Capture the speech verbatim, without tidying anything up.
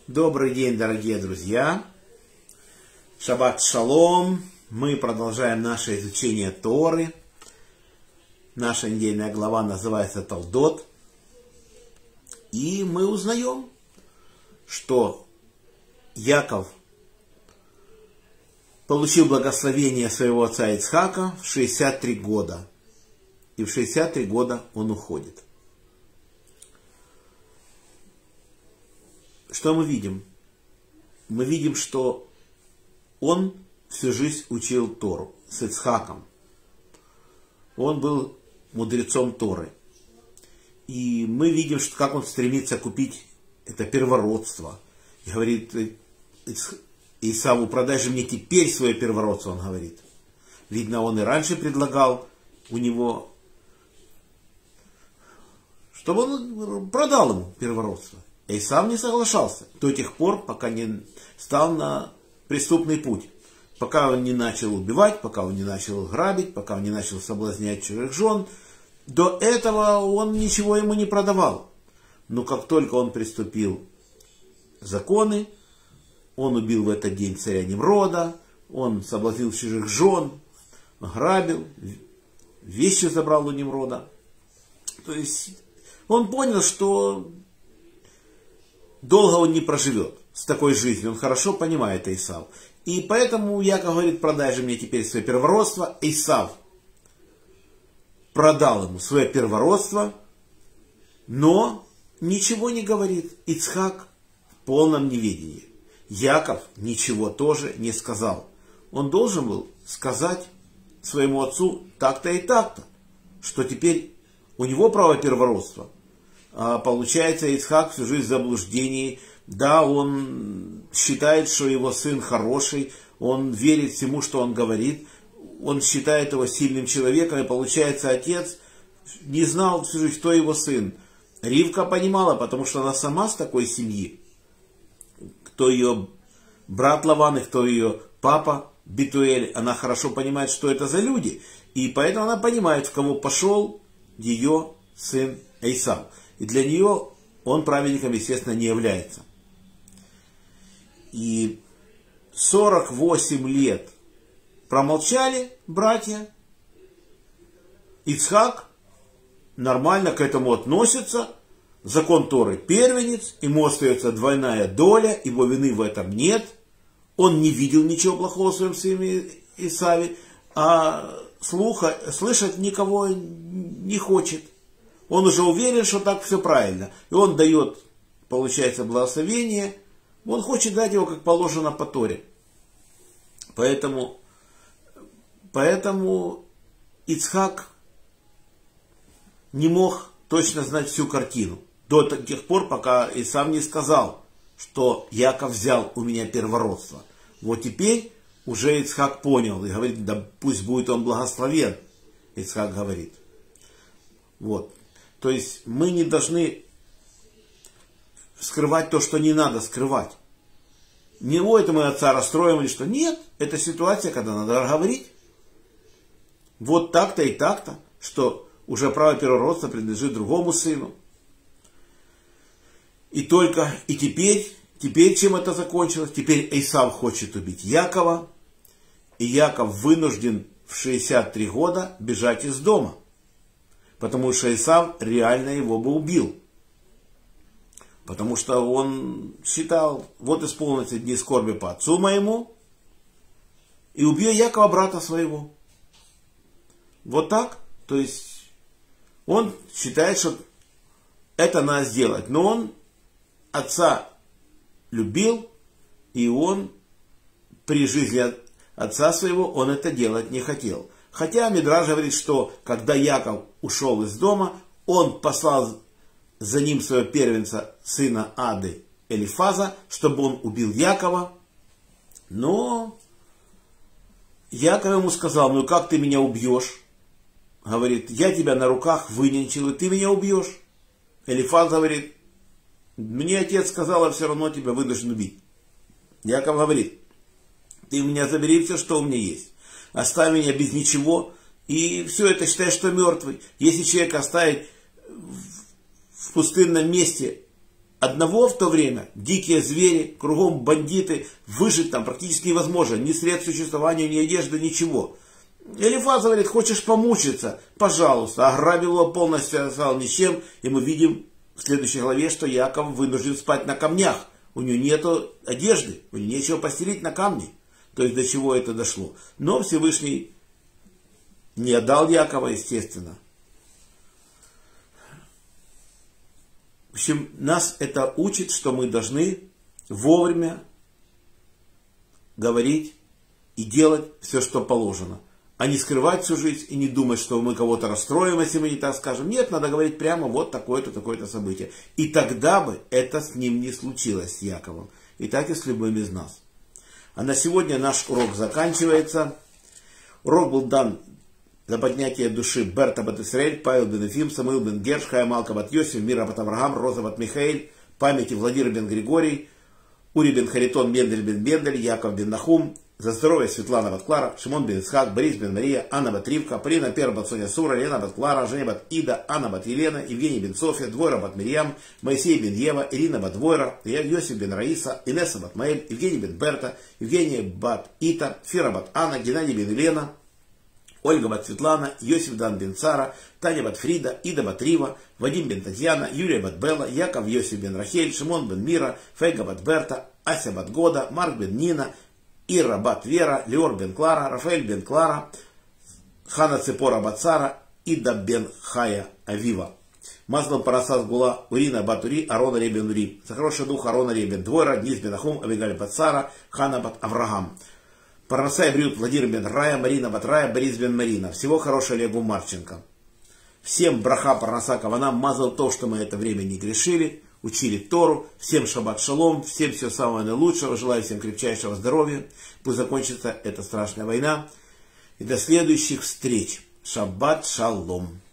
Добрый день, дорогие друзья! Шаббат шалом! Мы продолжаем наше изучение Торы. Наша недельная глава называется Толдот. И мы узнаем, что Яков получил благословение своего отца Ицхака в шестьдесят три года. И в шестьдесят три года он уходит. Что мы видим? Мы видим, что он всю жизнь учил Тору с Ицхаком. Он был мудрецом Торы. И мы видим, что как он стремится купить это первородство. И говорит Исаву: продай же мне теперь свое первородство, он говорит. Видно, он и раньше предлагал у него, чтобы он продал ему первородство. Исав не соглашался до тех пор, пока не стал на преступный путь. Пока он не начал убивать, пока он не начал грабить, пока он не начал соблазнять чужих жен. До этого он ничего ему не продавал. Но как только он приступил законы, он убил в этот день царя Немрода, он соблазнил чужих жен, грабил, вещи забрал у Немрода. То есть он понял, что долго он не проживет с такой жизнью. Он хорошо понимает Исав. И поэтому Яков говорит: продай же мне теперь свое первородство. Исав продал ему свое первородство, но ничего не говорит. Ицхак в полном неведении. Яков ничего тоже не сказал. Он должен был сказать своему отцу так-то и так-то, что теперь у него право первородства. А получается, Ицхак всю жизнь в заблуждении. Да, он считает, что его сын хороший, он верит всему, что он говорит, он считает его сильным человеком, и получается, отец не знал всю жизнь, кто его сын. Ривка понимала, потому что она сама с такой семьи, кто ее брат Лаван и кто ее папа Битуэль, она хорошо понимает, что это за люди, и поэтому она понимает, в кого пошел ее сын Исав. И для нее он праведником, естественно, не является. И сорок восемь лет промолчали братья. Ицхак нормально к этому относится. Закон Торы первенец, ему остается двойная доля, его вины в этом нет. Он не видел ничего плохого в своем сыне Исаве, а слуха, слышать никого не хочет. Он уже уверен, что так все правильно. И он дает, получается, благословение. Он хочет дать его, как положено по Торе. Поэтому, поэтому Ицхак не мог точно знать всю картину. До тех пор, пока и сам не сказал, что Яков взял у меня первородство. Вот теперь уже Ицхак понял и говорит: да пусть будет он благословен. Ицхак говорит. Вот. То есть мы не должны скрывать то, что не надо скрывать. Не ой, это мы отца расстроим или что. Нет, это ситуация, когда надо говорить. Вот так-то и так-то, что уже право первородства принадлежит другому сыну. И только, и теперь, теперь чем это закончилось? Теперь Исав хочет убить Якова. И Яков вынужден в шестьдесят три года бежать из дома. Потому что Исав реально его бы убил. Потому что он считал: вот исполнится дни скорби по отцу моему, и убью Якова, брата своего. Вот так. То есть он считает, что это надо сделать. Но он отца любил, и он при жизни отца своего он это делать не хотел. Хотя Мидраш говорит, что когда Яков ушел из дома, он послал за ним своего первенца, сына Ады, Элифаза, чтобы он убил Якова. Но Яков ему сказал: ну как ты меня убьешь? Говорит: я тебя на руках выненчил, и ты меня убьешь. Элифаз говорит: мне отец сказал, а все равно тебя вынужден убить. Яков говорит: ты у меня забери все, что у меня есть. Оставь меня без ничего, и все это считай, что мертвый. Если человек оставить в пустынном месте одного в то время, дикие звери, кругом бандиты, выжить там практически невозможно, ни средств существования, ни одежды, ничего. Элифаз говорит, хочешь помучиться? Пожалуйста. Ограбил его полностью, остался ни с чем. И мы видим в следующей главе, что Яков вынужден спать на камнях. У него нету одежды, у него нечего постелить на камни. То есть до чего это дошло. Но Всевышний не отдал Якова, естественно. В общем, нас это учит, что мы должны вовремя говорить и делать все, что положено. А не скрывать всю жизнь и не думать, что мы кого-то расстроим, если мы не так скажем. Нет, надо говорить прямо, вот такое-то, такое-то событие. И тогда бы это с ним не случилось, с Яковом. И так и с любым из нас. А на сегодня наш урок заканчивается. Урок был дан за поднятие души Берта бат Исраэль, Павел бен Ефим, Самуил бен Герш, Хая Малка бат Йосиф, Мира бат Авраам, Роза бат Михаэль, памяти Владимир бен Григорий, Ури бен Харитон, Мендель бен Мендель, Яков бен Нахум, за здоровье Светлана бат Клара, Шимон бен Исхак, Борис бен Мария, Анна бат Ривка, Полина Пер бат Соня Сура, Лена бат Клара, Женя бат Ида, Анна бат Елена, Евгений бен София, Двойра бат Мирьям, Моисей бен Ева, Ирина бат Двойра, Йосиф бен Раиса, Инесса бат Маэль, Евгений бен Берта, Евгения бат Ита, Фира бат Анна, Геннадий бен Елена, Ольга бат Светлана, Йосиф дан бен Цара, Таня бат Фрида, Ида бат Рива, Вадим бен Татьяна, Юлия бат Белла, Яков Йосиф бен Рахель, Шимон бен Мира, Фейга бат Берта, Ася бат Года, Марк бен Нина, Ира бат Вера, Леор бен Клара, Рафаэль бен Клара, Хана Цепора бат Сара, Ида бен Хая Авива. Маслом Парасас Гула, Урина бат Ури, Арона ребен Ури. За хороший дух Арона ребен Двойра, Днис бен Ахум, Авигаль бат Сара, Хана бат Авраам. Парнаса и Брют, Владимир бен Рая, Марина бат Рая, Борис бен Марина. Всего хорошего Олегу Марченко. Всем браха Парнаса Кавана, мазал то, что мы это время не грешили, учили Тору. Всем шаббат шалом, всем всего самого наилучшего. Желаю всем крепчайшего здоровья. Пусть закончится эта страшная война. И до следующих встреч. Шаббат шалом.